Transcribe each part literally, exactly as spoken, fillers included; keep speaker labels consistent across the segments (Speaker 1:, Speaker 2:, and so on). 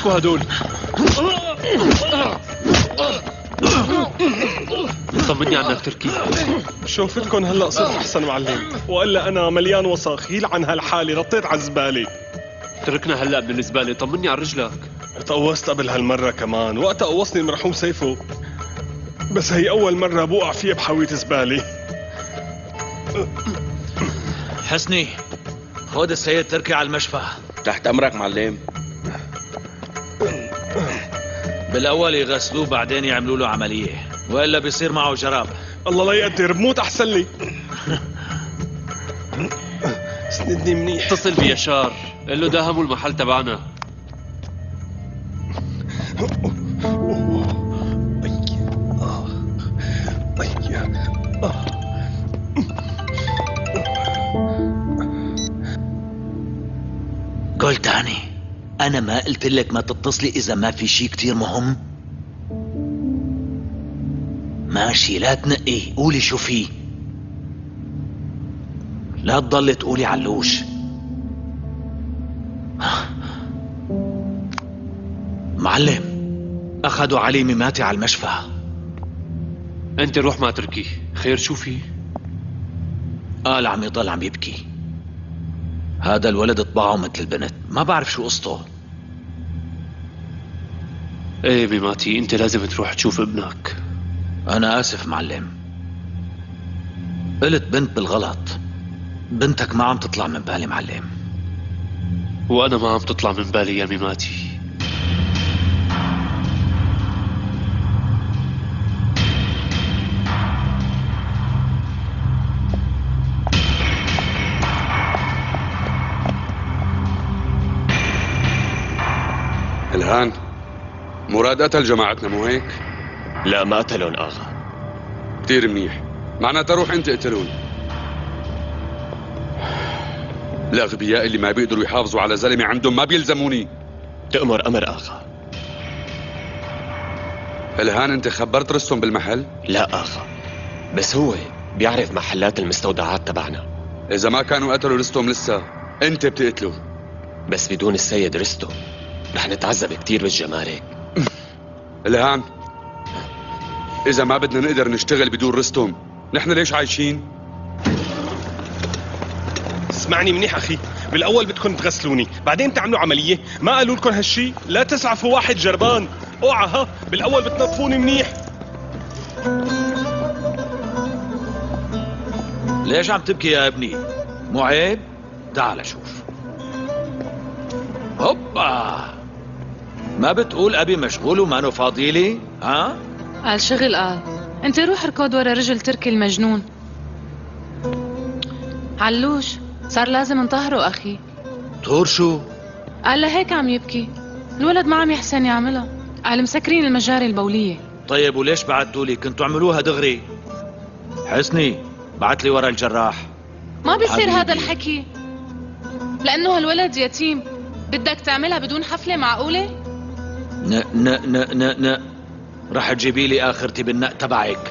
Speaker 1: شو هدول؟ طمني عنك تركي.
Speaker 2: شوفتكن هلا صرت احسن معلم، والا انا مليان وساخيل عن هالحالي، رطيت على الزباله.
Speaker 1: تركنا هلا من الزباله، طمني عن رجلك.
Speaker 2: تقوصت قبل هالمره كمان، وقتها قوصني المرحوم سيفو، بس هي اول مره بوقع فيها بحاوية زباله.
Speaker 3: حسني، خذ السيد تركي على المشفى.
Speaker 4: تحت امرك معلم.
Speaker 3: بالاول يغسلوه بعدين يعملوا له عمليه، والا بيصير معه جراب.
Speaker 2: الله لا يقدر، بموت احسن لي. سندني منيح.
Speaker 1: اتصل بيشار، قل له داهموا المحل تبعنا.
Speaker 3: قول تاني، أنا ما قلت لك ما تتصلي إذا ما في شي كتير مهم؟ ماشي، لا تنقي، قولي شو فيه. لا تضلي تقولي علوش. معلم، أخذوا علي ميماتي على المشفى.
Speaker 1: أنت روح مع تركي، خير شو فيه؟
Speaker 3: قال عم يضل عم يبكي. هذا الولد طباعه مثل البنت، ما بعرف شو قصته.
Speaker 1: ايه ميماتي، انت لازم تروح تشوف ابنك.
Speaker 3: انا اسف معلم، قلت بنت بالغلط. بنتك ما عم تطلع من بالي معلم.
Speaker 1: وانا ما عم تطلع من بالي يا ميماتي.
Speaker 5: الهان، مراد قتل جماعتنا مو هيك؟
Speaker 6: لا ما قتلون آغا.
Speaker 5: كتير منيح، معناتها روح انت اقتلون. الأغبياء اللي ما بيقدروا يحافظوا على زلمة عندهم ما بيلزموني.
Speaker 6: تأمر أمر آغا.
Speaker 5: الهان، انت خبرت رستم بالمحل؟
Speaker 6: لا آغا، بس هو بيعرف محلات المستودعات تبعنا.
Speaker 5: إذا ما كانوا قتلوا رستم لسه، انت بتقتله.
Speaker 6: بس بدون السيد رستم رح نتعذب كتير بالجمارك.
Speaker 5: الهان، إذا ما بدنا نقدر نشتغل بدون رستم، نحن ليش عايشين؟
Speaker 2: اسمعني منيح أخي، بالأول بدكم تغسلوني، بعدين تعملوا عملية، ما قالوا لكم هالشي؟ لا تسعفوا واحد جربان، اوعى ها، بالأول بتنظفوني منيح.
Speaker 3: ليش عم تبكي يا ابني؟ مو عيب؟ تعال شوف. هوبا، ما بتقول أبي مشغول وما فاضي لي؟ ها؟
Speaker 7: قال شغل قال. انت روح اركض ورا رجل تركي المجنون. علوش، صار لازم نطهره أخي.
Speaker 3: طهور شو؟
Speaker 7: قال لهيك عم يبكي، الولد ما عم يحسن يعملها، قال مسكرين المجاري البولية.
Speaker 3: طيب وليش بعتوا لي؟ كنتوا اعملوها دغري. حسني، بعت لي ورا الجراح.
Speaker 7: ما بيصير هذا الحكي، لأنه هالولد يتيم. بدك تعملها بدون حفلة معقولة؟
Speaker 3: ن ن ن ن ن رح تجيبي لي آخرتي بالنق تبعك.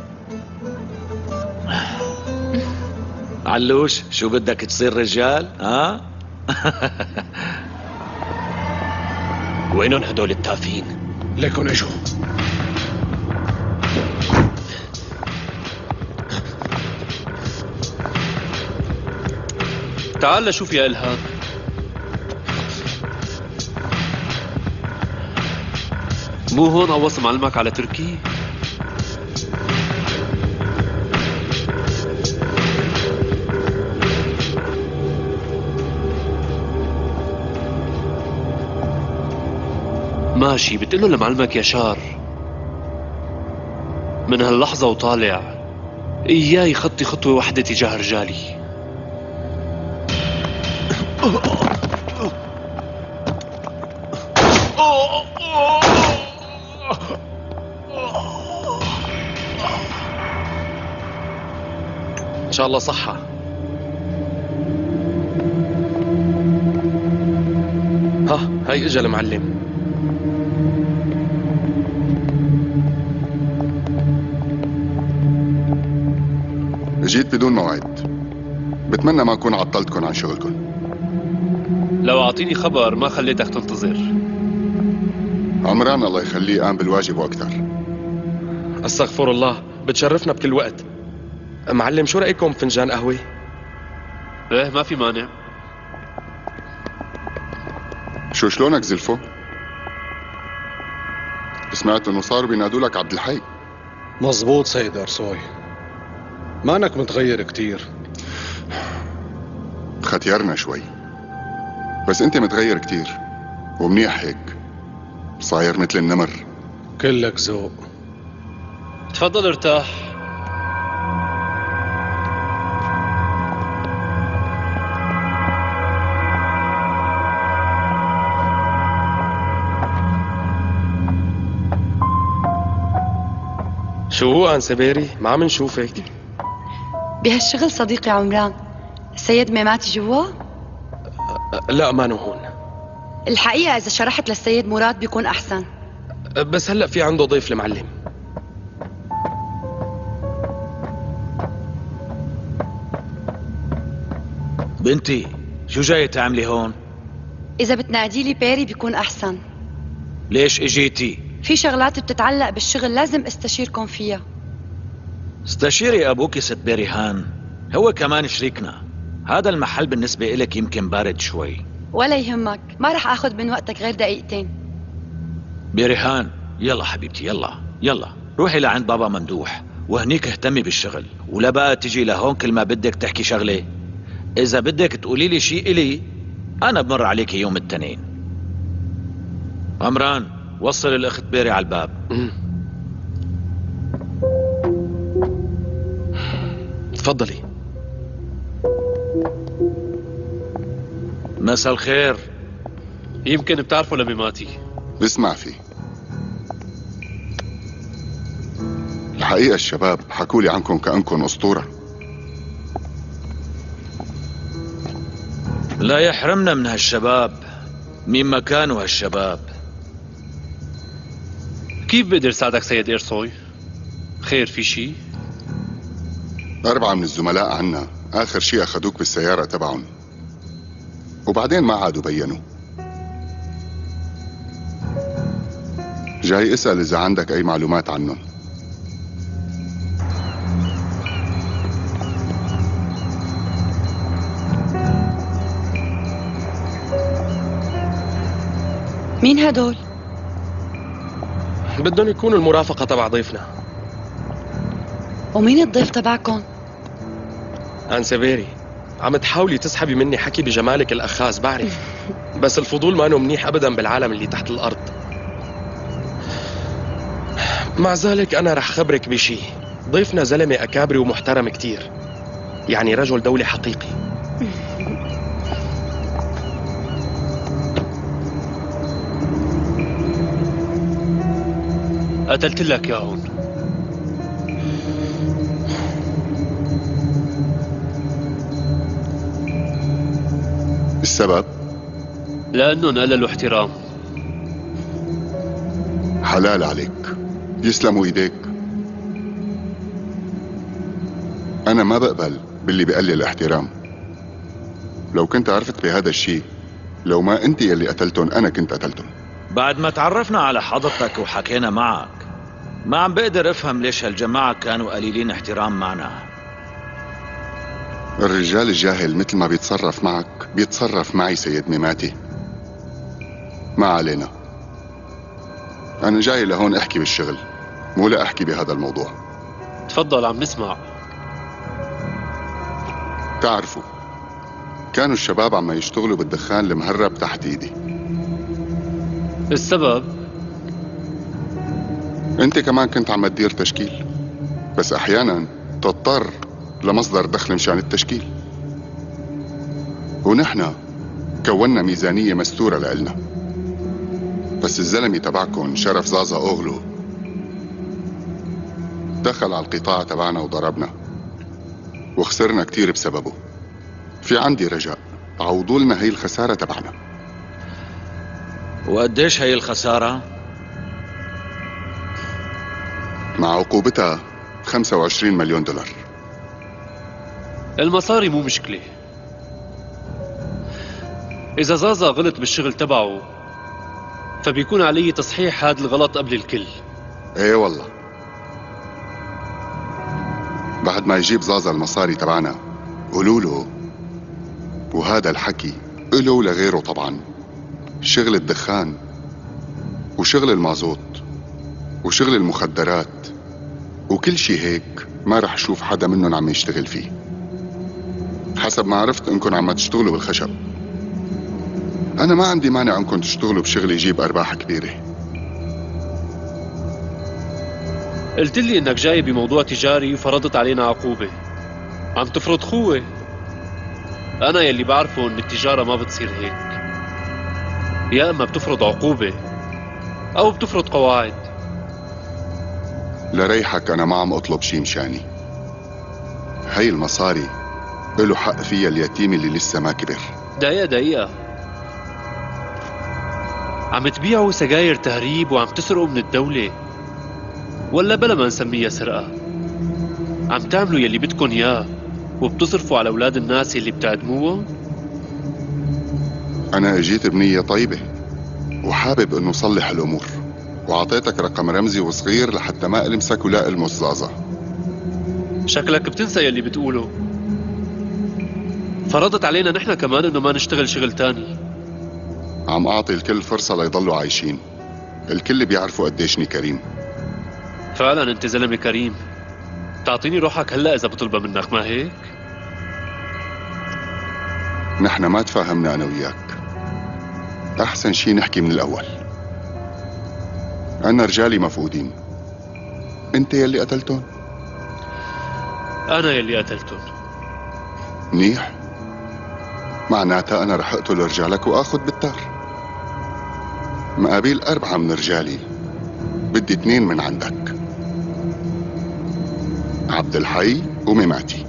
Speaker 3: علوش، شو بدك تصير رجال؟ ها؟
Speaker 6: وينهم هدول التافهين؟
Speaker 2: ليكن اجوا.
Speaker 1: تعال لشوف يا إلهام. مو هون قوص معلمك على تركي؟ ماشي، بتقله لمعلمك يشار من هاللحظة وطالع إياه يخطي خطوة واحدة تجاه رجالي.
Speaker 6: إن شاء الله صحة. ها هاي إجا المعلم.
Speaker 8: جيت بدون موعد، بتمنى ما أكون عطلتكم عن شغلكم.
Speaker 1: لو أعطيني خبر ما خليتك تنتظر.
Speaker 8: عمران الله يخليه قام بالواجب واكثر.
Speaker 2: استغفر الله، بتشرفنا بكل وقت. معلم شو رأيكم فنجان قهوة؟
Speaker 1: ايه ما في مانع.
Speaker 8: شو شلونك زلفو؟ سمعت انه صاروا بينادوا لك عبد الحي.
Speaker 4: مزبوط سيد ارسوي، مانك متغير كتير.
Speaker 8: ختيرنا شوي، بس انت متغير كتير ومنيح هيك، صاير مثل النمر.
Speaker 4: كلك ذوق.
Speaker 1: تفضل ارتاح.
Speaker 2: شو هو انسبيري؟ ما عم نشوفك.
Speaker 9: بهالشغل صديقي عمران، السيد ميماتي جوا؟
Speaker 2: لا ما هون.
Speaker 9: الحقيقة إذا شرحت للسيد مراد بيكون أحسن.
Speaker 2: بس هلأ في عنده ضيف المعلم.
Speaker 3: بنتي شو جاي تعملي هون؟
Speaker 9: إذا بتنادي لي بيري بيكون أحسن.
Speaker 3: ليش اجيتي؟
Speaker 9: في شغلات بتتعلق بالشغل لازم استشيركم فيها.
Speaker 3: استشيري ابوك ست بيريهان، هو كمان شريكنا. هذا المحل بالنسبة إلك يمكن بارد شوي.
Speaker 9: ولا يهمك، ما رح اخذ من وقتك غير دقيقتين.
Speaker 3: بيريهان يلا حبيبتي، يلا يلا روحي لعند بابا ممدوح وهنيك اهتمي بالشغل، ولا بقى تجي لهون كل ما بدك تحكي شغلة. إذا بدك تقولي لي شيء إلي أنا بمر عليك يوم التنين. عمران وصل الأخت بيري على الباب.
Speaker 2: تفضلي.
Speaker 3: مساء الخير.
Speaker 1: يمكن بتعرفوا لميماتي.
Speaker 8: بسمع فيه. الحقيقة الشباب حكولي عنكم كأنكم أسطورة.
Speaker 3: لا يحرمنا من هالشباب، مين ما كانوا هالشباب.
Speaker 1: كيف بقدر ساعدك سيد إرسوي؟ خير في شي؟
Speaker 8: أربعة من الزملاء عنا آخر شي أخدوك بالسيارة تبعهم، وبعدين ما عادوا بينوا. جاي اسأل إذا عندك أي معلومات عنهم.
Speaker 9: مين هدول؟
Speaker 2: بدهم يكونوا المرافقة تبع ضيفنا.
Speaker 9: ومين الضيف تبعكم؟
Speaker 2: انسبيري، عم تحاولي تسحبي مني حكي بجمالك الأخاذ بعرف، بس الفضول ما انه منيح أبدا بالعالم اللي تحت الأرض. مع ذلك أنا رح خبرك بشي. ضيفنا زلمة أكابري ومحترم كتير، يعني رجل دولة حقيقي.
Speaker 1: قتلت لك يا هون.
Speaker 8: السبب؟
Speaker 1: لأنهم قللوا احترام.
Speaker 8: حلال عليك، يسلموا ايديك. انا ما بقبل باللي بقلل احترام. لو كنت عرفت بهذا الشيء، لو ما انت يلي قتلتن انا كنت قتلتن.
Speaker 3: بعد ما تعرفنا على حضرتك وحكينا معك، ما عم بقدر افهم ليش هالجماعة كانوا قليلين احترام معنا.
Speaker 8: الرجال الجاهل مثل ما بيتصرف معك بيتصرف معي سيد ميماتي. ما علينا، انا جاي لهون احكي بالشغل، مو لا احكي بهذا الموضوع.
Speaker 1: تفضل عم نسمع.
Speaker 8: تعرفوا كانوا الشباب عم يشتغلوا بالدخان المهرب تحت ايدي.
Speaker 1: السبب؟
Speaker 8: انت كمان كنت عم تدير تشكيل، بس احيانا تضطر لمصدر دخل مشان التشكيل، ونحن كونا ميزانية مستورة لإلنا. بس الزلمة تبعكم شرف زازا أوغلو دخل على القطاع تبعنا وضربنا، وخسرنا كتير بسببه. في عندي رجاء عوضوا لنا هي الخسارة تبعنا.
Speaker 3: وقديش هي الخسارة؟
Speaker 8: مع عقوبتها خمسة وعشرين مليون دولار.
Speaker 1: المصاري مو مشكلة. إذا زازا غلط بالشغل تبعه فبيكون علي تصحيح هذا الغلط قبل الكل.
Speaker 8: ايه والله. بعد ما يجيب زازا المصاري تبعنا قولوا له، وهذا الحكي له ولغيره طبعا، شغل الدخان وشغل المازوت وشغل المخدرات وكل شي هيك ما رح شوف حدا منهم عم يشتغل فيه. حسب ما عرفت انكم عم تشتغلوا بالخشب. انا ما عندي مانع انكم تشتغلوا بشغل يجيب ارباح كبيرة.
Speaker 1: قلت لي انك جاي بموضوع تجاري وفرضت علينا عقوبة. عم تفرض خوة. انا يلي بعرفه ان التجارة ما بتصير هيك. يا اما بتفرض عقوبة او بتفرض قواعد.
Speaker 8: لريحك انا ما عم اطلب شي مشاني. هي المصاري له حق فيها اليتيم اللي لسه ما كبر.
Speaker 1: دقيقة دقيقة، عم تبيعوا سجاير تهريب وعم تسرقوا من الدولة، ولا بلا ما نسميها سرقة عم تعملوا يلي بدكن اياه وبتصرفوا على اولاد الناس اللي بتعدموهم؟
Speaker 8: انا اجيت بنية طيبة وحابب انه صلح الامور، وعطيتك رقم رمزي وصغير لحتى ما المسك ولا المس زازا.
Speaker 1: شكلك بتنسى يلي بتقوله. فرضت علينا نحن كمان انه ما نشتغل شغل تاني.
Speaker 8: عم اعطي الكل فرصة ليضلوا عايشين. الكل بيعرفوا قديشني كريم.
Speaker 1: فعلا انت زلمة كريم. تعطيني روحك هلا اذا بطلبها منك، ما هيك؟
Speaker 8: نحن ما تفاهمنا انا وياك. احسن شي نحكي من الاول. انا رجالي مفقودين. انت يلي قتلتون؟
Speaker 1: انا يلي قتلتون.
Speaker 8: منيح. معناتها انا رح اقتل رجالك واخذ بالتار. مقابيل اربعة من رجالي بدي اثنين من عندك، عبد الحي وميماتي.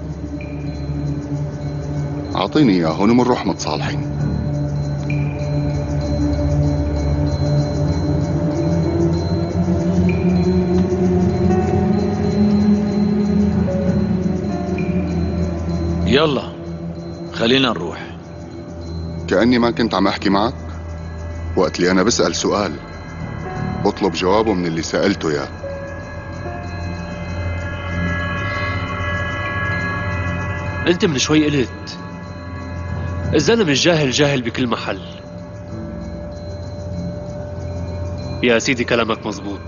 Speaker 8: اعطيني اياهم ومنروح متصالحين.
Speaker 3: يلا خلينا نروح.
Speaker 8: كأني ما كنت عم احكي معك. وقت اللي انا بسأل سؤال بطلب جوابه من اللي سألته ياه.
Speaker 1: انت من شوي قلت الزلمة الجاهل جاهل بكل محل. يا سيدي كلامك مزبوط.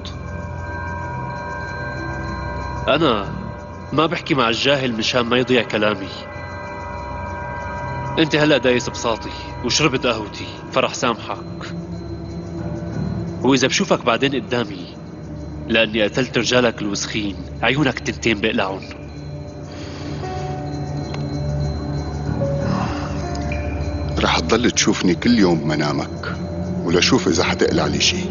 Speaker 1: انا ما بحكي مع الجاهل مشان ما يضيع كلامي. انت هلأ دايس بساطي وشربت قهوتي فرح سامحك. واذا بشوفك بعدين قدامي لاني قتلت رجالك الوسخين عيونك تنتين بقلعن.
Speaker 8: رح تضل تشوفني كل يوم منامك ولشوف اذا حتقلع لي شي.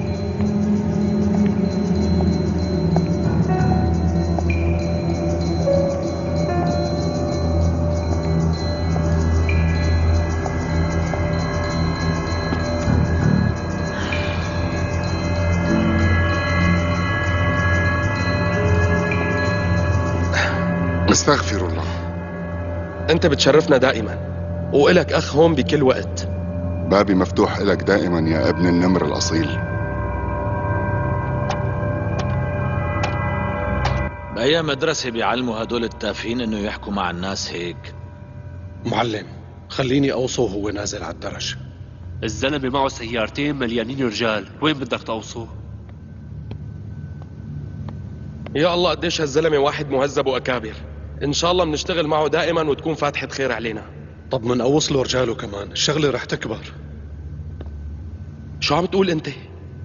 Speaker 8: استغفر الله.
Speaker 10: انت بتشرفنا دائما وإلك اخ هون بكل وقت.
Speaker 8: بابي مفتوح إلك دائما يا ابن النمر الاصيل.
Speaker 3: بأي مدرسة بيعلموا هدول التافهين انه يحكوا مع الناس هيك؟
Speaker 4: معلم خليني اوصوه وهو نازل على الدرج.
Speaker 1: الزلمة معه سيارتين مليانين رجال، وين بدك توصوه؟
Speaker 10: يا الله قديش هالزلمة واحد مهذب واكابر. ان شاء الله بنشتغل معه دائما وتكون فاتحة خير علينا.
Speaker 4: طب من اوص له رجاله كمان، الشغلة رح تكبر.
Speaker 10: شو عم تقول انت؟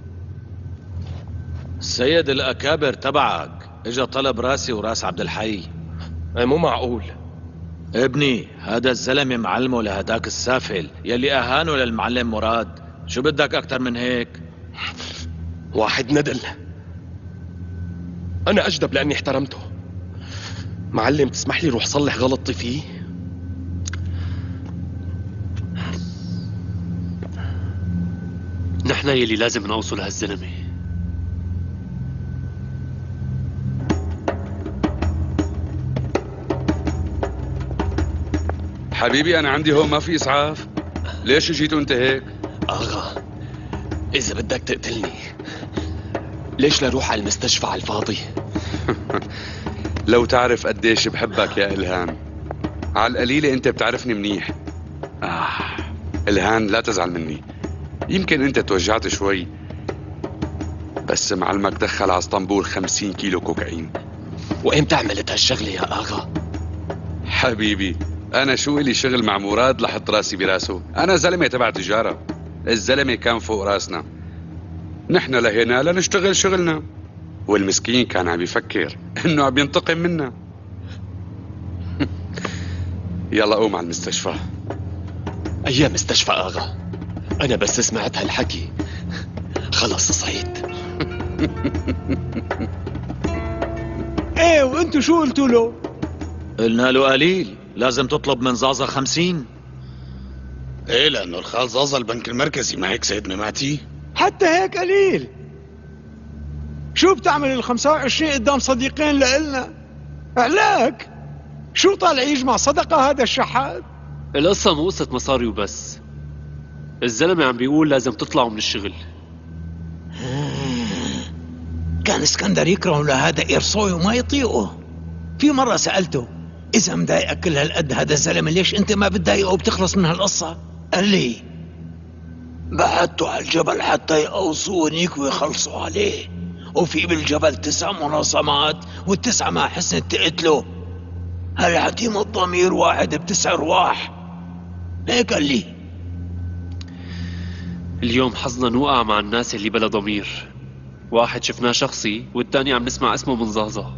Speaker 3: السيد الاكابر تبعك اجا طلب راسي وراس عبد الحي.
Speaker 10: اي مو معقول
Speaker 3: ابني، هذا الزلمة معلمه لهداك السافل يلي اهانه للمعلم مراد. شو بدك اكتر من هيك؟
Speaker 10: واحد ندل. انا اجدب لاني احترمته. معلم تسمح لي روح صلح غلطتي فيه؟
Speaker 1: نحن يلي لازم نوصل هالزلمة.
Speaker 5: حبيبي انا عندي هون ما في اسعاف. ليش جيتوا انت هيك؟
Speaker 6: اغا إذا بدك تقتلني ليش لا روح على المستشفى على الفاضي؟
Speaker 5: لو تعرف قديش بحبك يا إلهام. على القليلة أنت بتعرفني منيح. آه إلهام لا تزعل مني، يمكن أنت توجعت شوي، بس معلمك دخل على اسطنبول خمسين كيلو كوكايين.
Speaker 6: وإمتى عملت هالشغلة يا آغا؟
Speaker 5: حبيبي أنا شو إلي شغل مع مراد لحط راسي براسه؟ أنا زلمة تبع تجارة، الزلمة كان فوق راسنا، نحن لهنا لنشتغل شغلنا، والمسكين كان عم يفكر إنه عم ينتقم منا. يلا قوم على المستشفى.
Speaker 6: أي مستشفى آغا؟ أنا بس سمعت هالحكي خلص صحيت.
Speaker 11: ايه وانتو شو قلتوا له؟
Speaker 3: قلنا له قليل، لازم تطلب من زازا خمسين.
Speaker 12: ايه لانه الخال زازا البنك المركزي، ما هيك سيد مماتي؟
Speaker 11: حتى هيك قليل. شو بتعمل ال خمسة وعشرين قدام صديقين لإلنا؟ علاك شو طالع يجمع صدقة هذا الشحات؟
Speaker 1: القصة مو قصة مصاري وبس، الزلمة عم بيقول لازم تطلعوا من الشغل.
Speaker 11: كان اسكندر يكره لهذا إرصوي وما يطيقه. في مرة سألته إذا مضايقك كل هالقد هذا الزلمة ليش أنت ما بتضايقه وبتخلص من هالقصة؟ قال لي بعته على الجبل حتى يقوصونيك ويخلصوا عليه، وفي بالجبل تسع مناصمات والتسعة ما حسنت تقتله. هل عديم الضمير واحد بتسع ارواح؟ هيك قال لي.
Speaker 1: اليوم حظنا نوقع مع الناس اللي بلا ضمير، واحد شفناه شخصي والتاني عم نسمع اسمه من زازا.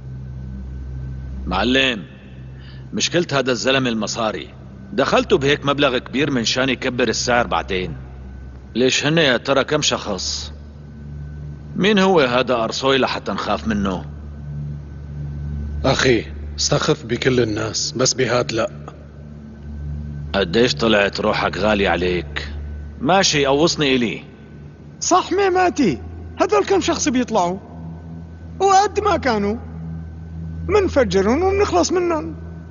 Speaker 3: معلم، مشكلة هذا الزلمة المصاري، دخلته بهيك مبلغ كبير من شان يكبر السعر بعدين. ليش هن يا ترى كم شخص؟ مين هو هذا أرصوي لحتى نخاف منه؟
Speaker 4: أخي استخف بكل الناس بس بهاد لا.
Speaker 3: قديش طلعت روحك غالي عليك؟ ماشي قوصني إلي.
Speaker 11: صح ميماتي، هدول كم شخص بيطلعوا وقد ما كانوا منفجرهم ومنخلص منهم.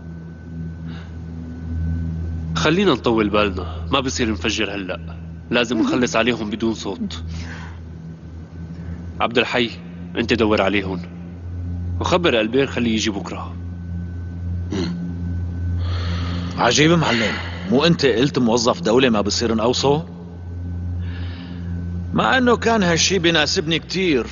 Speaker 1: خلينا نطول بالنا، ما بصير نفجر هلأ، لازم نخلص عليهم بدون صوت. عبد الحي انت دور عليهم وخبر البير خليه يجي بكره.
Speaker 3: عجيب معلم، مو انت قلت موظف دولة ما بصير نقوصه؟ مع انه كان هالشي بيناسبني كتير.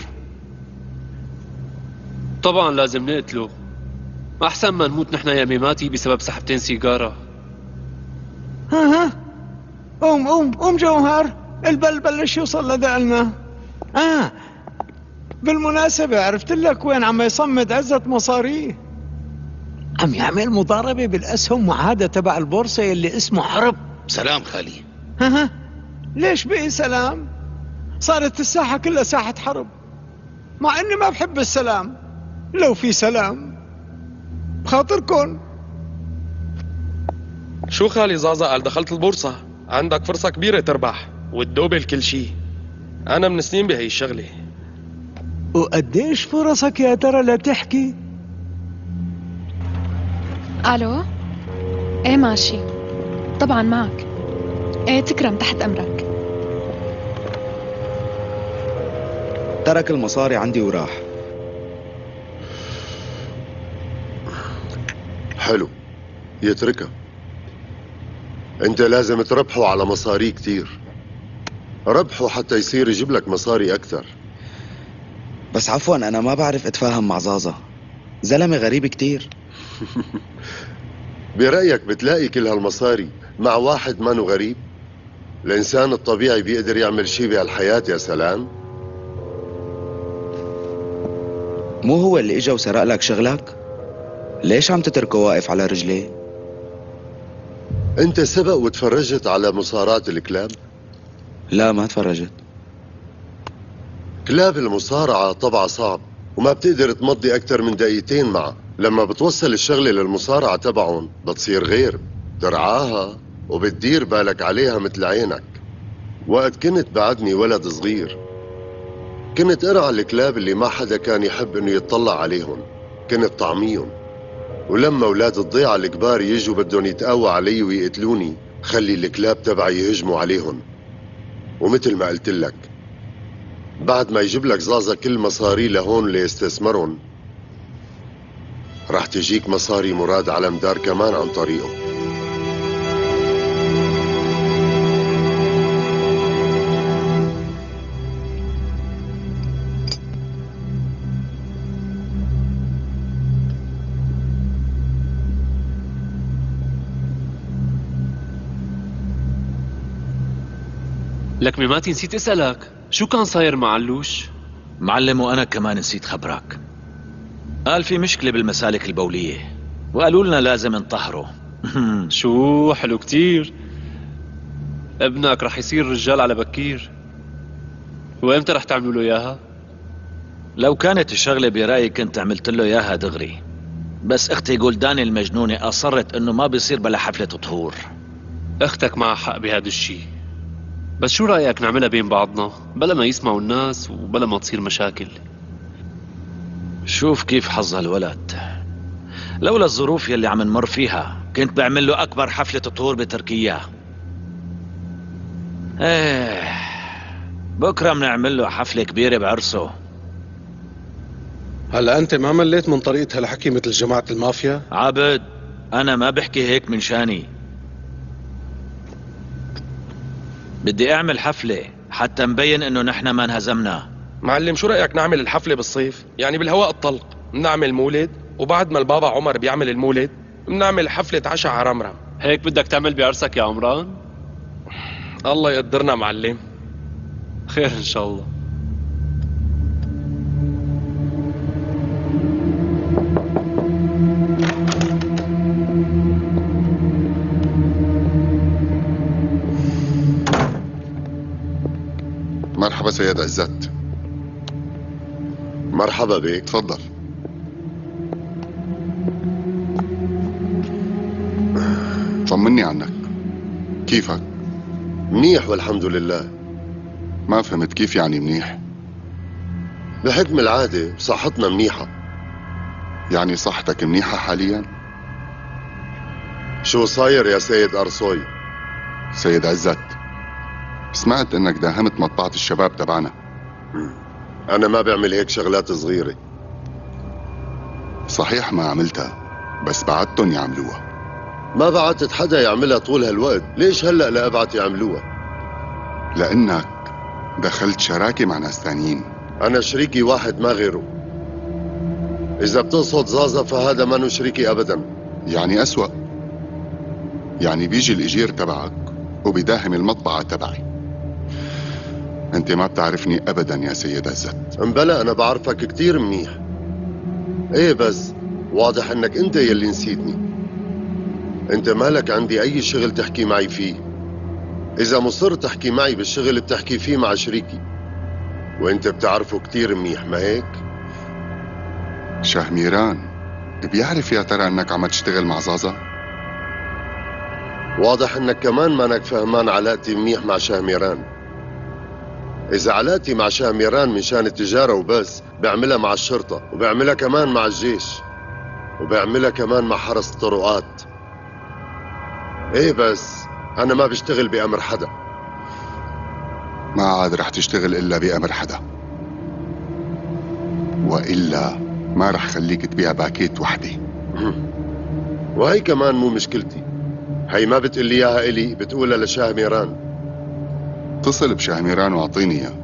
Speaker 1: طبعا لازم نقتله، احسن ما نموت نحن يا ميماتي بسبب سحبتين سيجارة.
Speaker 11: ها ها قوم قوم قوم جوهر، البل بلش يوصل لدقلنا. اه بالمناسبة عرفت لك وين عم يصمد عزة مصاريه؟ عم يعمل مضاربة بالأسهم مع هذا تبع البورصة اللي اسمه حرب.
Speaker 12: سلام خالي.
Speaker 11: ها ها ليش بقي سلام؟ صارت الساحة كلها ساحة حرب، مع اني ما بحب السلام. لو في سلام بخاطركن.
Speaker 10: شو خالي زازا قال دخلت البورصة، عندك فرصة كبيرة تربح وتدوبل كل شي. أنا من سنين بهي الشغلة.
Speaker 11: وقديش فرصك يا ترى لتحكي؟
Speaker 7: الو، ايه ماشي طبعا معك. ايه تكرم، تحت امرك.
Speaker 13: ترك المصاري عندي وراح.
Speaker 14: حلو، يتركها. انت لازم تربحه على مصاري كتير، ربحه حتى يصير يجيب لك مصاري اكثر.
Speaker 13: بس عفوا انا ما بعرف اتفاهم مع زازا، زلمة غريب كتير.
Speaker 14: برأيك بتلاقي كل هالمصاري مع واحد مانو غريب؟ الإنسان الطبيعي بيقدر يعمل شي بهالحياة يا سلام.
Speaker 13: مو هو اللي اجا وسرق لك شغلك؟ ليش عم تتركه واقف على رجليه؟
Speaker 14: انت سبق وتفرجت على مصاراة الكلاب؟
Speaker 13: لا ما تفرجت.
Speaker 14: كلاب المصارعة طبعا صعب وما بتقدر تمضي أكتر من دقيقتين معه. لما بتوصل الشغلة للمصارعة تبعهم بتصير غير، ترعاها وبتدير بالك عليها مثل عينك. وقت كنت بعدني ولد صغير كنت ارعى الكلاب اللي ما حدا كان يحب انه يتطلع عليهم، كنت طعميهم. ولما اولاد الضيعة الكبار يجوا بدهم يتقوى علي ويقتلوني خلي الكلاب تبعي يهجموا عليهم. ومثل ما قلت لك بعد ما يجيب لك زازا كل مصاري لهون ليستثمرهم رح تجيك مصاري مراد علمدار كمان عن طريقه.
Speaker 1: لك ميماتي نسيت اسألك شو كان صاير مع علوش؟
Speaker 3: معلم وانا كمان نسيت خبرك. قال في مشكلة بالمسالك البولية وقالوا لنا لازم نطهره.
Speaker 1: شو حلو كتير. ابنك رح يصير رجال على بكير. وامتى رح تعملوا له اياها؟
Speaker 3: لو كانت الشغلة برأيي كنت عملت له اياها دغري، بس اختي جولداني المجنونة اصرت انه ما بيصير بلا حفلة طهور.
Speaker 1: اختك معها حق بهذا الشيء، بس شو رأيك نعملها بين بعضنا بلا ما يسمعوا الناس وبلا ما تصير مشاكل؟
Speaker 3: شوف كيف حظ هالولد. لولا الظروف يلي عم نمر فيها كنت بعمل له اكبر حفلة طهور بتركيا. ايه بكره بنعمل له حفلة كبيرة بعرسه.
Speaker 4: هلا انت ما مليت من طريقة هالحكي مثل جماعة المافيا؟
Speaker 3: عابد انا ما بحكي هيك من شاني، بدي اعمل حفلة حتى مبين انه نحن ما انهزمنا.
Speaker 10: معلم شو رأيك نعمل الحفلة بالصيف؟ يعني بالهواء الطلق بنعمل مولد، وبعد ما البابا عمر بيعمل المولد بنعمل حفلة عشاء على رمرم.
Speaker 1: هيك بدك تعمل بعرسك يا عمران؟
Speaker 10: الله يقدرنا معلم.
Speaker 1: خير ان شاء الله.
Speaker 8: مرحبا سيد عزت.
Speaker 14: مرحبا بك.
Speaker 8: تفضل. طمني عنك، كيفك؟
Speaker 14: منيح والحمد لله.
Speaker 8: ما فهمت كيف يعني منيح؟
Speaker 14: بحكم العادة صحتنا منيحة.
Speaker 8: يعني صحتك منيحة حاليا؟
Speaker 14: شو صاير يا سيد أرصوي؟
Speaker 8: سيد عزت، سمعت انك داهمت مطبعة الشباب تبعنا.
Speaker 14: انا ما بعمل هيك شغلات صغيرة.
Speaker 8: صحيح ما عملتها، بس بعدتن يعملوها.
Speaker 14: ما بعتت حدا يعملها طول هالوقت، ليش هلأ لأبعت يعملوها؟
Speaker 8: لانك دخلت شراكة مع ناس تانيين.
Speaker 14: انا شريكي واحد ما غيره. اذا بتقصد زازا فهذا ما شريكي ابدا.
Speaker 8: يعني اسوأ، يعني بيجي الاجير تبعك وبيداهم المطبعة تبعي. انت ما بتعرفني ابدا يا سيد عزت.
Speaker 14: امبلا انا بعرفك كتير منيح. ايه بس واضح انك انت يلي نسيتني. انت مالك عندي اي شغل تحكي معي فيه. اذا مصر تحكي معي بالشغل بتحكي فيه مع شريكي، وانت بتعرفه كتير منيح، ما هيك؟
Speaker 8: شهميران بيعرف يا ترى انك عم تشتغل مع زازا؟
Speaker 14: واضح انك كمان مانك فهمان علاقتي منيح مع شهميران. اذا علاقتي مع شهميران من شان التجارة وبس، بعملها مع الشرطة، وبعملها كمان مع الجيش، وبعملها كمان مع حرس الطرقات. ايه بس انا ما بشتغل بأمر حدا.
Speaker 8: ما عاد رح تشتغل الا بأمر حدا، وإلا ما رح خليك تبيع باكيت وحدة.
Speaker 14: وهي كمان مو مشكلتي. هي ما بتقلي اياها الي، بتقولها لشهميران.
Speaker 8: اتصل بشهميران واعطيني اياه.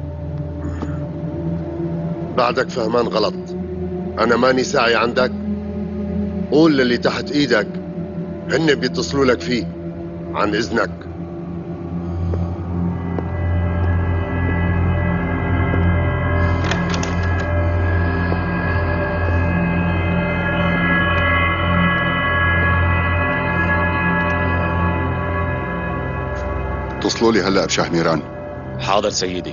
Speaker 14: بعدك فهمان غلط. انا ماني ساعي عندك. قول للي تحت ايدك هن بيتصلوا لك فيه. عن اذنك.
Speaker 8: اتصلوا لي هلا بشهميران.
Speaker 6: حاضر سيدي.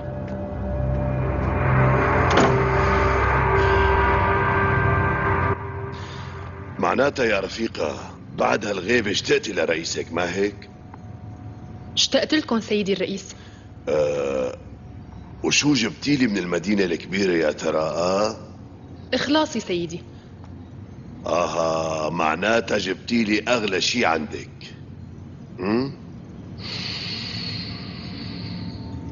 Speaker 15: معناتها يا رفيقة بعد هالغيبة اشتقتي لرئيسك، ما هيك؟
Speaker 16: اشتقت لكم سيدي الرئيس.
Speaker 15: أه وشو جبتيلي من المدينة الكبيرة يا ترى؟ آه؟
Speaker 16: إخلاصي سيدي.
Speaker 15: آها معناتها جبتيلي أغلى شي عندك. هم؟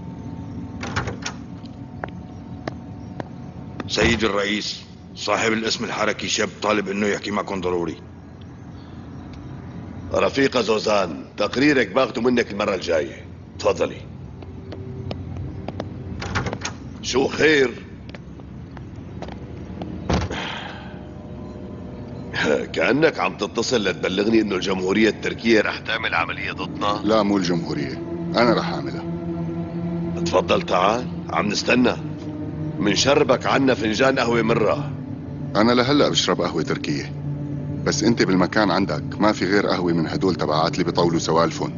Speaker 17: سيدي الرئيس، صاحب الاسم الحركي شاب طالب انه يحكي معكم ضروري.
Speaker 15: رفيقة زوزان، تقريرك باخده منك المرة الجاية. تفضلي. شو خير؟ كأنك عم تتصل لتبلغني انه الجمهورية التركية رح تعمل عملية ضدنا.
Speaker 8: لا مو الجمهورية، أنا رح أعملها.
Speaker 15: تفضل تعال، عم نستنى. منشربك عنا فنجان قهوة مرة.
Speaker 8: أنا لهلأ بشرب قهوة تركية، بس أنت بالمكان عندك ما في غير قهوة من هدول تبعات اللي بيطولوا سوالفهم.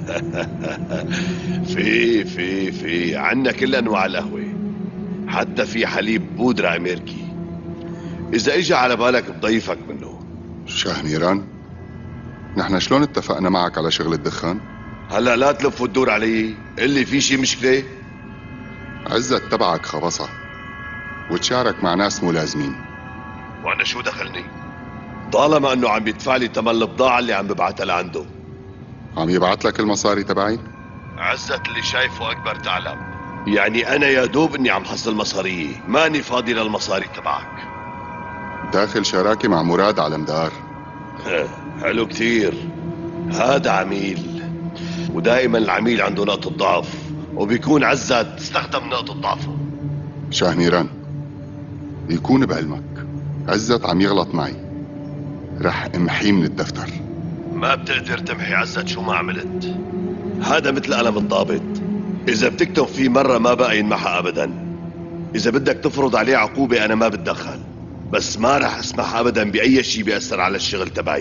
Speaker 15: في في في عنا كل أنواع القهوة، حتى في حليب بودرة أمريكي، إذا إجا على بالك بضيفك منه.
Speaker 8: شاه نيران، نحن شلون اتفقنا معك على شغل الدخان؟
Speaker 15: هلا لا تلف وتدور علي، اللي في شي مشكلة؟
Speaker 8: عزت تبعك خبصة وتشارك مع ناس مو لازمين.
Speaker 15: وأنا شو دخلني؟ طالما أنه عم يدفع لي تمن البضاعة اللي عم ببعتها لعنده.
Speaker 8: عم يبعت لك المصاري تبعي؟
Speaker 15: عزت اللي شايفه أكبر تعلم، يعني أنا يا دوب إني عم حصل مصاريي، ماني فاضي للمصاري تبعك.
Speaker 8: داخل شراكة مع مراد على مدار.
Speaker 15: حلو كتير. هذا عميل، ودائما العميل عنده نقطة ضعف، وبيكون عزت استخدم نقطة ضعفه.
Speaker 8: شاه نيران، يكون بعلمك عزت عم يغلط معي، رح امحيه من الدفتر.
Speaker 15: ما بتقدر تمحي عزت شو ما عملت. هذا مثل قلم الضابط، إذا بتكتب فيه مرة ما بقى ينمحى أبدا. إذا بدك تفرض عليه عقوبة أنا ما بتدخل، بس ما رح اسمح أبدا بأي شيء بيأثر على الشغل تبعي.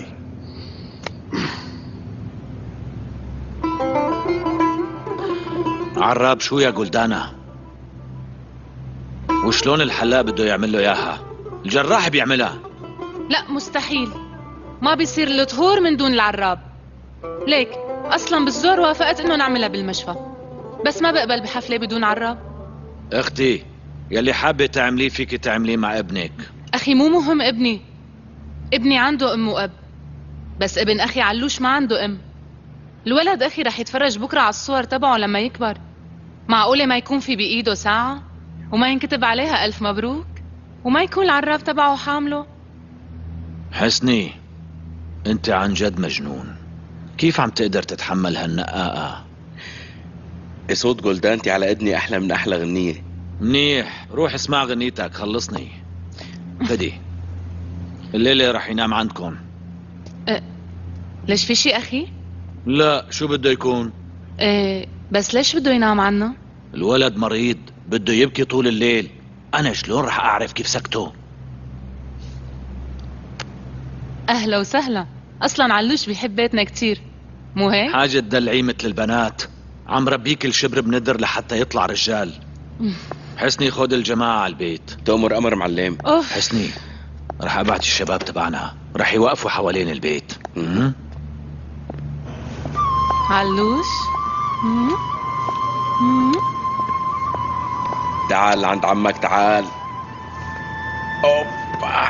Speaker 3: عراب، شو يا جلدانة؟ وشلون الحلاق بده يعمل له اياها؟ الجراح بيعملها.
Speaker 7: لا مستحيل، ما بيصير الطهور من دون العراب. ليك اصلا بالزور وافقت انه نعملها بالمشفى، بس ما بقبل بحفلة بدون عراب.
Speaker 3: اختي، يلي حابة تعمليه فيك تعمليه مع ابنك.
Speaker 7: اخي مو مهم ابني، ابني عنده ام واب، بس ابن اخي علوش ما عنده ام. الولد اخي رح يتفرج بكره على الصور تبعه لما يكبر، معقولة ما يكون في بايده ساعة وما ينكتب عليها الف مبروك وما يكون العراب تبعه حامله؟
Speaker 3: حسني، انت عن جد مجنون. كيف عم تقدر تتحمل هالنقاقة؟
Speaker 18: صوت جلدانتي على اذني احلى من احلى غنية.
Speaker 3: منيح، روح اسمع غنيتك خلصني. بدي الليلة رح ينام عندكم.
Speaker 7: أه ليش في شي اخي؟
Speaker 3: لا، شو بده يكون؟
Speaker 7: ايه بس ليش بده ينام عنا؟
Speaker 3: الولد مريض، بده يبكي طول الليل. انا شلون رح اعرف كيف سكته؟
Speaker 7: اهلا وسهلا، اصلا علوش بيحب بيتنا كتير، مو هيك؟
Speaker 3: حاجة تدلعيه مثل البنات، عم ربيك الشبر بندر لحتى يطلع رجال. حسني خد الجماعة على البيت.
Speaker 18: تأمر أمر معلم.
Speaker 7: أوف.
Speaker 3: حسني، رح ابعت الشباب تبعنا، رح يوقفوا حوالين البيت. م-
Speaker 7: علوش م- م-
Speaker 18: تعال عند عمك، تعال. اوبا.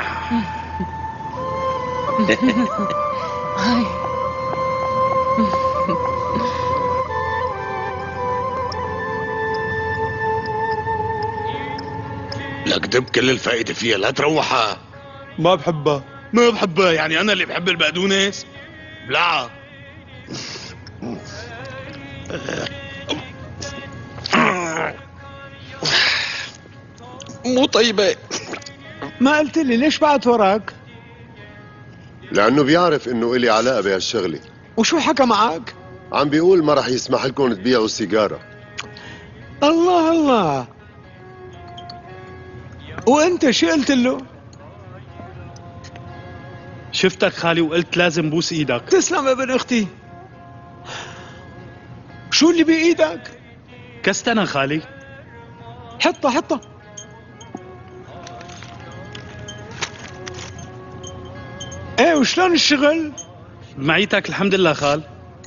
Speaker 7: هاي
Speaker 12: لك دب كل الفائدة فيها، لا تروحها.
Speaker 10: ما بحبها.
Speaker 12: ما بحبها يعني أنا اللي بحب البقدونس؟ بلع.
Speaker 10: مو طيبة.
Speaker 11: ما قلت لي ليش بعت وراك؟
Speaker 14: لأنه بيعرف إنه إلي علاقة بهالشغلة.
Speaker 11: وشو حكى معك؟
Speaker 14: عم بيقول ما رح يسمح لكم تبيعوا سيجارة.
Speaker 11: الله الله. وانت شو قلت له؟
Speaker 19: شفتك خالي وقلت لازم بوس ايدك.
Speaker 11: تسلم ابن اختي. شو اللي بايدك؟
Speaker 19: كستنا خالي.
Speaker 11: حطها حطها. ايه وشلون الشغل؟
Speaker 19: معيتك الحمد لله خال.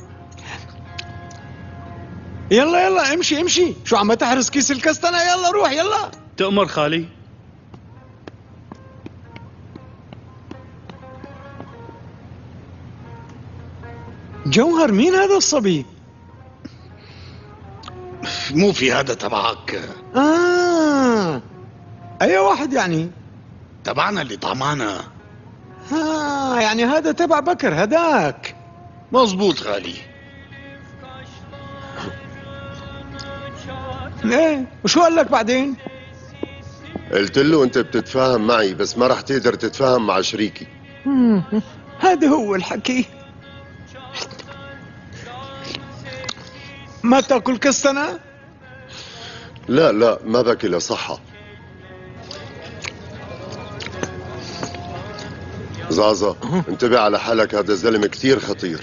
Speaker 11: يلا يلا امشي امشي، شو عم تحرس كيس الكستنة؟ يلا روح يلا.
Speaker 19: تأمر خالي.
Speaker 11: جوهر، مين هذا الصبي؟
Speaker 12: مو في هذا تبعك.
Speaker 11: آه اي واحد يعني؟
Speaker 12: تبعنا اللي طعمانا.
Speaker 11: ها يعني هذا تبع بكر هداك.
Speaker 12: مظبوط خالي.
Speaker 11: ايه وشو قال لك بعدين؟
Speaker 14: قلت له انت بتتفاهم معي بس ما رح تقدر تتفاهم مع شريكي.
Speaker 11: هذا هو الحكي. ما تاكل كستنة؟
Speaker 14: لا لا ما باكلها صحة. زازا انتبه على حالك، هذا الزلمة كثير خطير.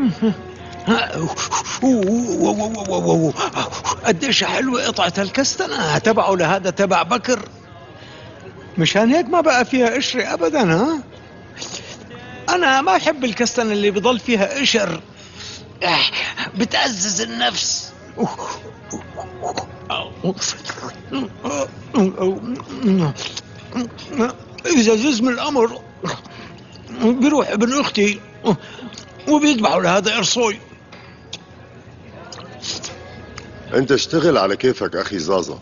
Speaker 11: قديش حلوة قطعة الكستنة تبعه لهذا تبع بكر. مشان هيك ما بقى فيها قشرة ابدا. ها انا ما احب الكستنة اللي بضل فيها قشر، بتعزز النفس. اذا ززم الامر بيروح ابن اختي وبيذبحوا لهذا قرصوي.
Speaker 14: انت اشتغل على كيفك اخي زازا.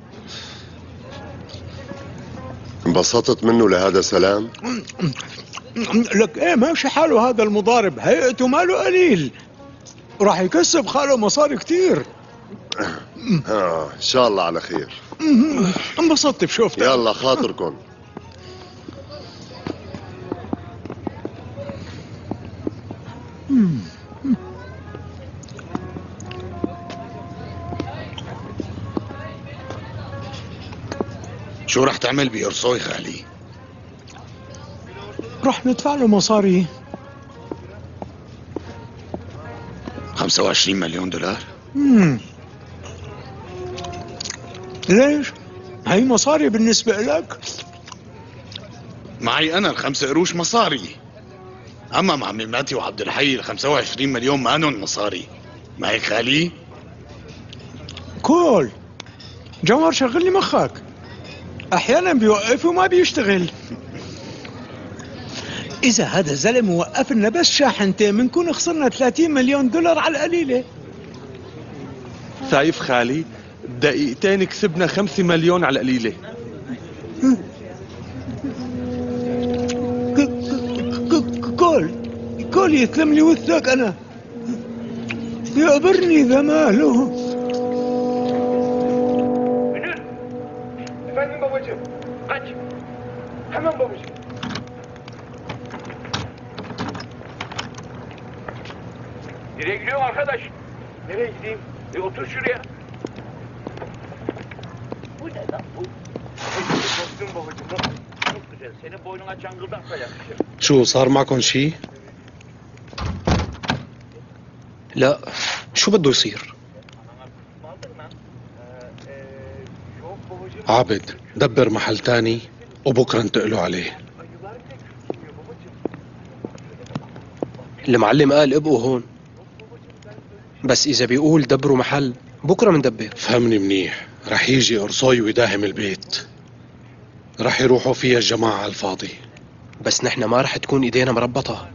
Speaker 14: انبسطت منه لهذا سلام؟
Speaker 11: لك ايه ماشي حاله هذا المضارب، هيئته ماله قليل، راح يكسب خاله مصاري كتير.
Speaker 14: اه ان شاء الله على خير.
Speaker 11: انبسطت بشوفتك.
Speaker 14: يلا خاطركم.
Speaker 12: شو رح تعمل بقرصوي خالي؟
Speaker 11: رح ندفع له مصاري.
Speaker 12: خمسة وعشرين مليون دولار؟
Speaker 11: مم. ليش؟ هي مصاري بالنسبة لك؟
Speaker 12: معي أنا الخمسة قروش مصاري، أما مع ميماتي وعبد الحي الخمسة وعشرين مليون ما هنن مصاري. ما هيك خالي؟
Speaker 11: كول جوهر شغل لي مخك، أحيانا بيوقف وما بيشتغل. إذا هذا الزلمة وقف لنا بس شاحنتين بنكون خسرنا ثلاثين مليون دولار على القليلة.
Speaker 2: شايف خالي؟ دقيقتين كسبنا خمسة مليون على القليلة.
Speaker 11: كول كول يسلم لي وثك أنا، يقبرني ذا ماله.
Speaker 20: Efendim babacığım, aç. Hemen babacığım. Nereye gidiyorum arkadaş? Nereye gideyim? E otur şuraya. Bu ne lan bu? Korktum babacığım. Çok güzel. Senin boynuna çangıldak da yakışır.
Speaker 4: شو صار معكم شيء؟ لا شو بده يصير؟ عابد دبر محل تاني وبكره انتقلوا عليه.
Speaker 21: المعلم قال ابقوا هون، بس اذا بيقول دبروا محل بكره مندبر.
Speaker 4: فهمني منيح، رح يجي قرصوي ويداهم البيت، رح يروحوا فيها الجماعة على الفاضي.
Speaker 21: بس نحن ما رح تكون ايدينا مربطة.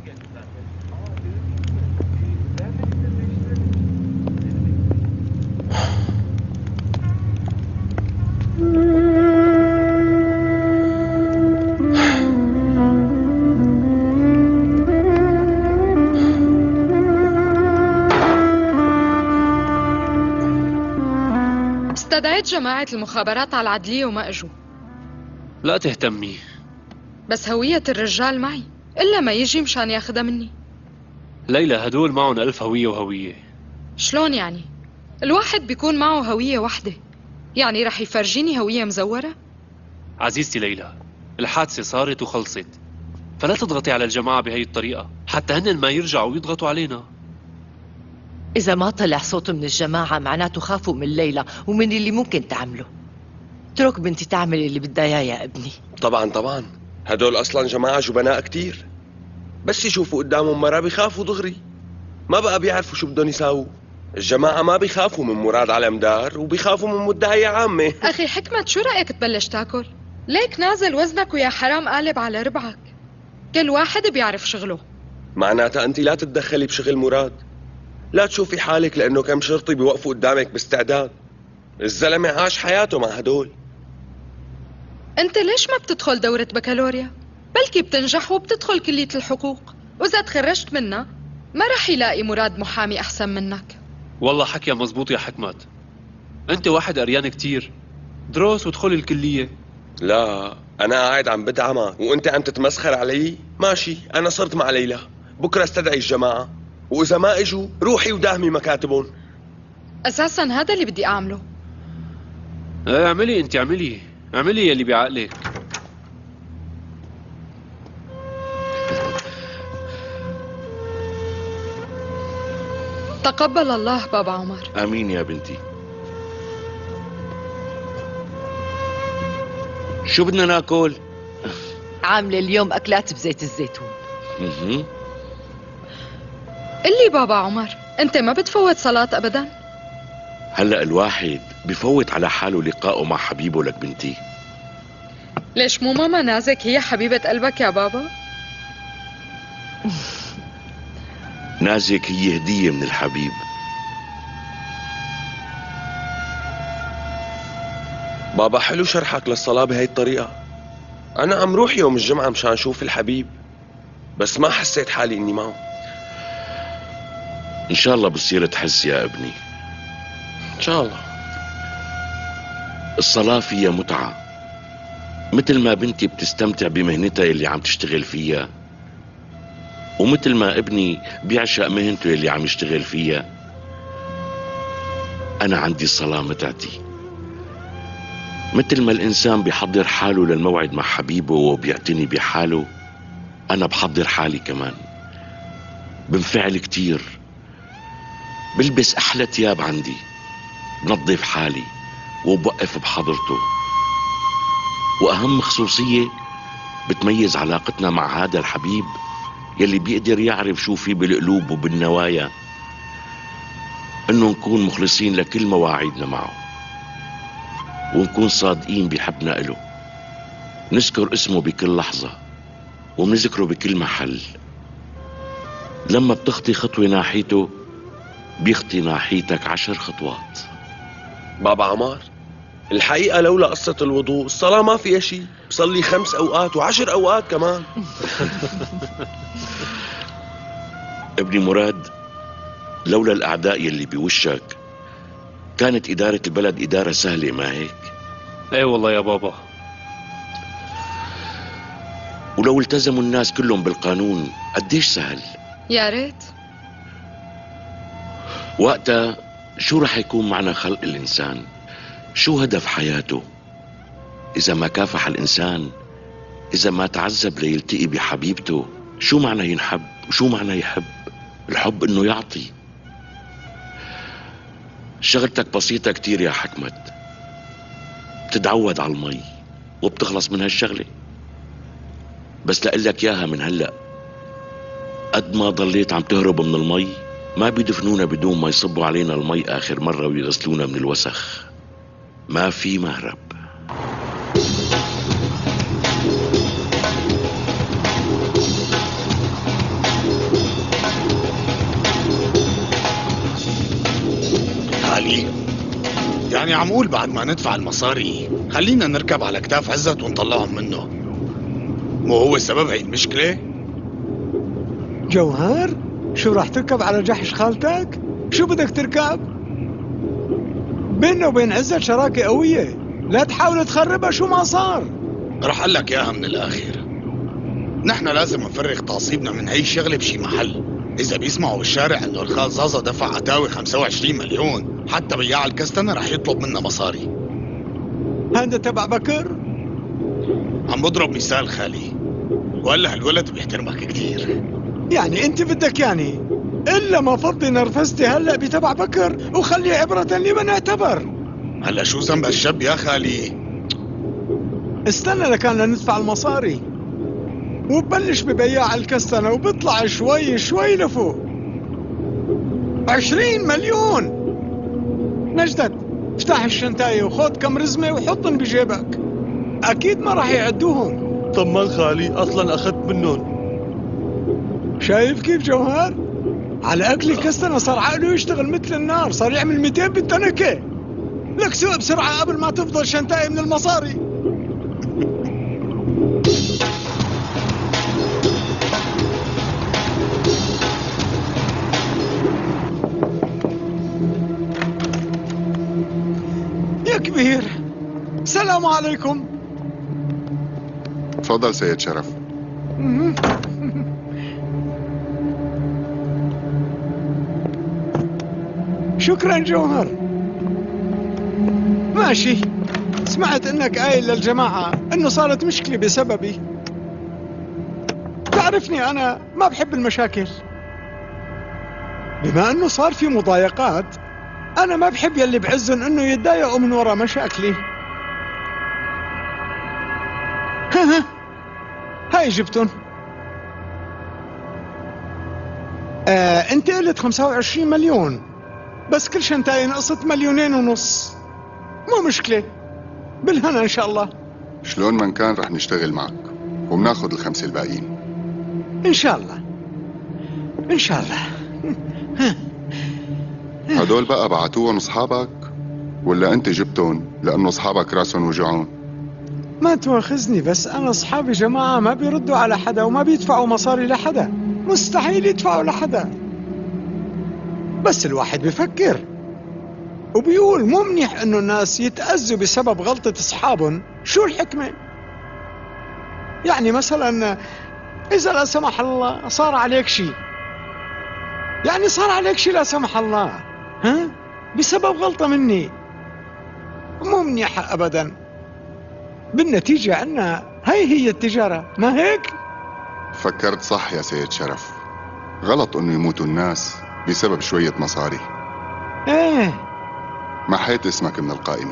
Speaker 16: استدعيت جماعة المخابرات على العدلية وما اجوا.
Speaker 1: لا تهتمي،
Speaker 16: بس هوية الرجال معي، إلا ما يجي مشان ياخدها مني.
Speaker 1: ليلى هدول معهم ألف هوية وهوية.
Speaker 16: شلون يعني؟ الواحد بيكون معه هوية واحدة، يعني رح يفرجيني هوية مزورة؟
Speaker 1: عزيزتي ليلى، الحادثة صارت وخلصت، فلا تضغطي على الجماعة بهي الطريقة حتى هن ما يرجعوا ويضغطوا علينا.
Speaker 22: إذا ما طلع صوت من الجماعة معناته خافوا من ليلى ومن اللي ممكن تعمله. اترك بنتي تعمل اللي بدها اياه يا ابني.
Speaker 10: طبعا طبعا، هدول اصلا جماعة جبناء كتير، بس يشوفوا قدامهم مرة بيخافوا دغري، ما بقى بيعرفوا شو بدهم يساووا. الجماعة ما بيخافوا من مراد على مدار وبيخافوا من مدعية عامة.
Speaker 16: أخي حكمة، شو رأيك تبلش تاكل؟ ليك نازل وزنك ويا حرام قالب على ربعك. كل واحد بيعرف شغله.
Speaker 10: معناتها أنت لا تتدخلي بشغل مراد، لا تشوفي حالك لأنه كم شرطي بيوقفوا قدامك باستعداد. الزلمة عاش حياته مع هدول.
Speaker 16: انت ليش ما بتدخل دورة بكالوريا؟ بلكي بتنجح وبتدخل كلية الحقوق، وإذا تخرجت منها ما رح يلاقي مراد محامي أحسن منك.
Speaker 1: والله حكي مزبوط يا حكمت. انت واحد قريان كتير، دروس وادخل الكلية.
Speaker 10: لا انا قاعد عم بدعمك وانت عم تتمسخر علي. ماشي، انا صرت مع ليلى، بكره استدعي الجماعة، واذا ما اجوا روحي وداهمي مكاتبهم.
Speaker 16: أساسا هذا اللي بدي أعمله.
Speaker 1: ايه اعملي انت، اعملي اعملي يلي بعقلك.
Speaker 16: تقبل الله بابا عمر.
Speaker 17: امين يا بنتي.
Speaker 18: شو بدنا ناكل؟
Speaker 22: عاملة اليوم أكلات بزيت الزيتون.
Speaker 18: اها.
Speaker 16: قلي بابا عمر، أنت ما بتفوت صلاة أبدا؟
Speaker 17: هلا الواحد بفوت على حاله لقائه مع حبيبه لك بنتي.
Speaker 16: ليش مو ماما نازك هي حبيبة قلبك يا بابا؟
Speaker 17: نازك هي هدية من الحبيب.
Speaker 10: بابا حلو شرحك للصلاة بهي الطريقة. أنا عم روح يوم الجمعة مشان أشوف الحبيب، بس ما حسيت حالي إني معه.
Speaker 17: إن شاء الله بتصير تحس يا ابني.
Speaker 10: إن شاء الله.
Speaker 17: الصلاة فيها متعة، مثل ما بنتي بتستمتع بمهنتها اللي عم تشتغل فيها، ومثل ما ابني بيعشق مهنته اللي عم يشتغل فيها. أنا عندي الصلاة متعتي. مثل ما الإنسان بيحضر حاله للموعد مع حبيبه وبيعتني بحاله، أنا بحضر حالي كمان. بنفعل كتير، بلبس أحلى تياب عندي، بنظف حالي وبوقف بحضرته. وأهم خصوصية بتميز علاقتنا مع هذا الحبيب يلي بيقدر يعرف شو في بالقلوب وبالنوايا، إنه نكون مخلصين لكل مواعيدنا معه، ونكون صادقين بحبنا إله، نذكر اسمه بكل لحظة وبنذكره بكل محل. لما بتخطي خطوة ناحيته بيخطي ناحيتك عشر خطوات.
Speaker 10: بابا عمار، الحقيقة لولا قصة الوضوء الصلاة ما فيها شيء. بصلي خمس أوقات وعشر أوقات كمان.
Speaker 17: ابني مراد، لولا الأعداء يلي بوشك كانت إدارة البلد إدارة سهلة، ما هيك؟
Speaker 1: ايه والله يا بابا.
Speaker 17: ولو التزموا الناس كلهم بالقانون قديش سهل.
Speaker 16: يا ريت.
Speaker 17: وقتها شو رح يكون معنى خلق الإنسان؟ شو هدف حياته؟ إذا ما كافح الإنسان، إذا ما تعذب ليلتقي بحبيبته، شو معنى ينحب وشو معنى يحب؟ الحب إنه يعطي. شغلتك بسيطة كتير يا حكمت، بتتعود على المي وبتخلص من هالشغلة. بس لقلك ياها من هلأ، قد ما ضليت عم تهرب من المي ما بيدفنونا بدون ما يصبوا علينا المي آخر مرة ويغسلونا من الوسخ. ما في مهرب.
Speaker 12: خالي، يعني عم قول بعد ما ندفع المصاري خلينا نركب على كتاف عزت ونطلعهم منه. مو هو سبب هي المشكلة؟
Speaker 11: جوهر، شو راح تركب على جحش خالتك؟ شو بدك تركب؟ بيننا وبين عزت شراكة قوية، لا تحاول تخربها شو ما صار.
Speaker 12: رح اقول لك اياها من الاخر، نحن لازم نفرغ تعصيبنا من هي الشغلة بشي محل. اذا بيسمعوا بالشارع انه الخال زازا دفع عتاوي خمسة وعشرين مليون، حتى بياع الكستنة رح يطلب منا مصاري.
Speaker 11: هذا تبع بكر؟
Speaker 12: عم بضرب مثال خالي، وهلا هالولد بيحترمك كتير.
Speaker 11: يعني انت بدك يعني الا ما فضي نرفزتي هلا بتبع بكر وخليه عبرة لمن اعتبر.
Speaker 12: هلا شو ذنب الشاب يا خالي؟
Speaker 11: استنى لكان لندفع المصاري وببلش ببياع الكستنة وبيطلع شوي شوي لفوق. عشرين مليون. نجدد، افتح الشنتاية وخذ كم رزمة وحطن بجيبك، اكيد ما راح يعدوهم.
Speaker 10: طمان خالي، اصلا اخذت منهم.
Speaker 11: شايف كيف جوهر؟ على اكل الكستنة صار عقله يشتغل مثل النار، صار يعمل مئتين بالتنكة. لك سوق بسرعة قبل ما تفضل شنتاية من المصاري. عليكم.
Speaker 8: تفضل سيد شرف.
Speaker 11: شكرا جوهر. ماشي، سمعت انك قايل للجماعة انه صارت مشكلة بسببي. تعرفني انا ما بحب المشاكل. بما انه صار في مضايقات، انا ما بحب يلي بعزن انه يتضايقوا من وراء مشاكلي. ها ها هاي جبتن. آه انت قلت خمسة وعشرين مليون، بس كل شنتاي نقصت مليونين ونص. مو مشكلة، بالهنا ان شاء الله.
Speaker 8: شلون من كان رح نشتغل معك وبناخذ الخمسة الباقيين
Speaker 11: ان شاء الله ان شاء الله.
Speaker 8: هدول بقى بعتوهم اصحابك ولا انت جبتهم لانه اصحابك راسهم وجعون؟
Speaker 11: ما تواخذني، بس انا اصحابي جماعة ما بيردوا على حدا وما بيدفعوا مصاري لحدا. مستحيل يدفعوا لحدا. بس الواحد بيفكر وبيقول مو منيح انه الناس يتأذوا بسبب غلطة اصحابهم. شو الحكمة؟ يعني مثلا اذا لا سمح الله صار عليك شيء، يعني صار عليك شيء لا سمح الله، ها، بسبب غلطة مني، مو منيحة ابدا. بالنتيجة عنا هاي هي التجارة، ما هيك؟
Speaker 8: فكرت صح يا سيد شرف. غلط انه يموتوا الناس بسبب شوية مصاري.
Speaker 11: ايه.
Speaker 8: محيت اسمك من القائمة.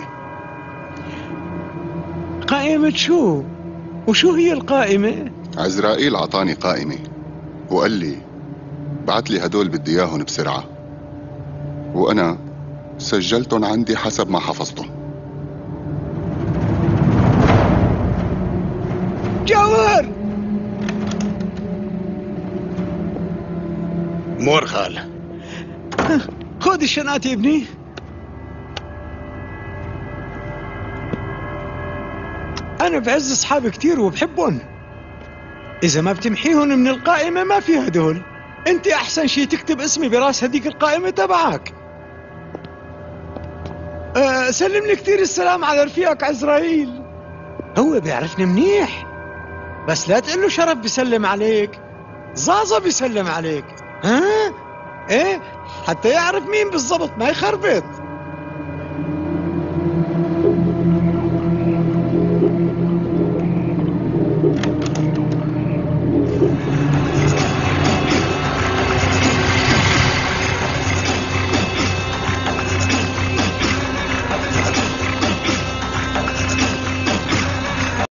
Speaker 11: قائمة شو؟ وشو هي القائمة؟
Speaker 8: عزرائيل عطاني قائمة وقال لي بعت لي هدول بدي اياهم بسرعة، وانا سجلتهم عندي حسب ما حفظتهم.
Speaker 11: جوهر
Speaker 12: مور خال.
Speaker 11: خذ الشنات يا ابني. أنا بعز أصحابي كتير وبحبهم. إذا ما بتمحيهم من القائمة ما في هدول. أنت أحسن شي تكتب اسمي براس هديك القائمة تبعك. أه سلم لي كتير السلام على رفيقك عزرائيل. هو بيعرفني منيح، بس لا تقول له شرف بيسلم عليك، زازا بيسلم عليك، ها؟ ايه، حتى يعرف مين بالضبط ما يخربط.